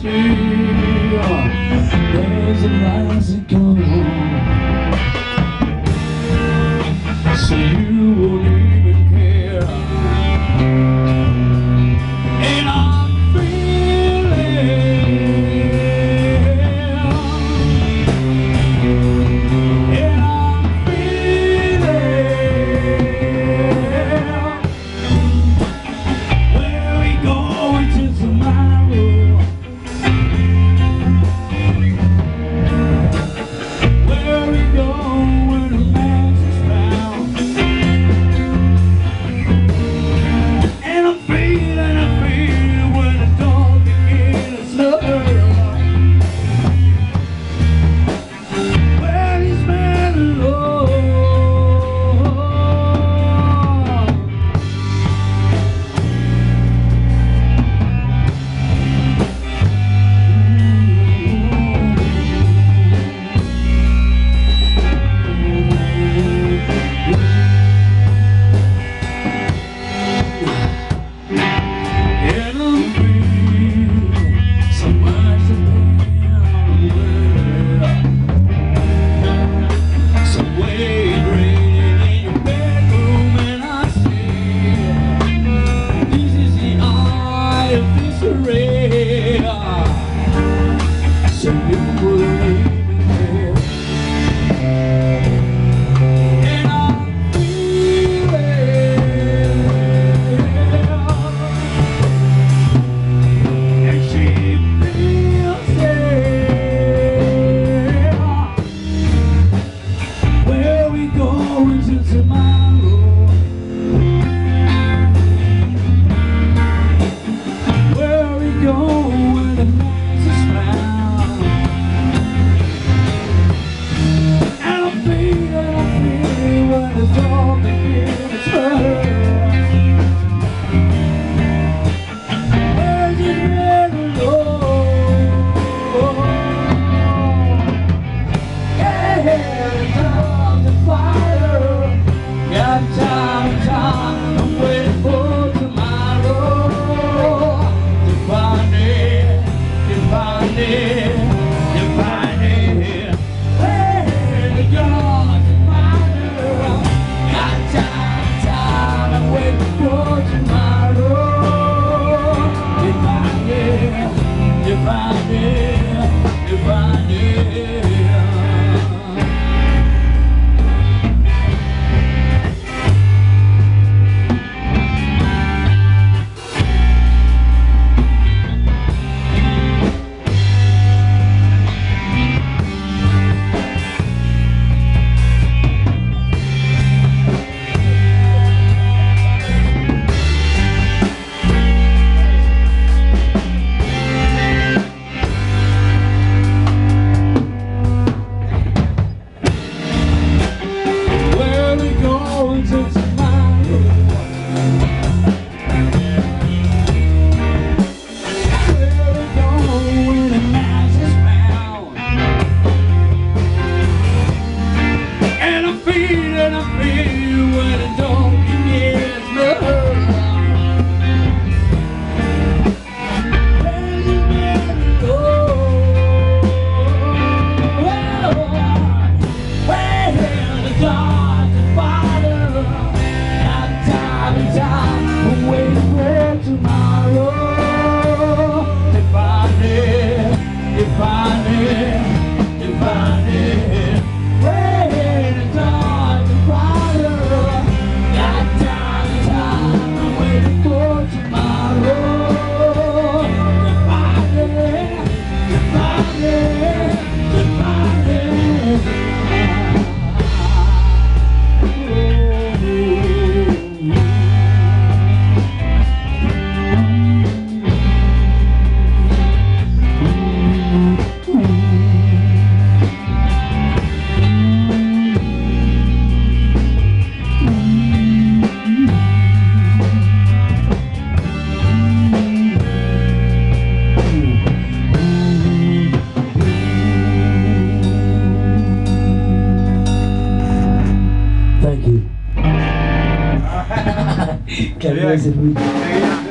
There's a lies that go so you won't even care. And I'm feeling, and I'm feeling. Where we going to tomorrow? Where we going when the match is found? And I'm feeling when the dog begins to slur. Where these men alone. So you will even care. And I'm feeling, and she feels it. Where we going to tomorrow? Where we going when the nights are found? And I'm feeling when the dog begins to hurt. Where's your head alone? Yeah, the dog's a fire. Got time, I'm waiting for tomorrow. To find it, to find it, to find it. Where the dog's a fire. Got time, I'm waiting for tomorrow. To find it, to find it, to find it. Qué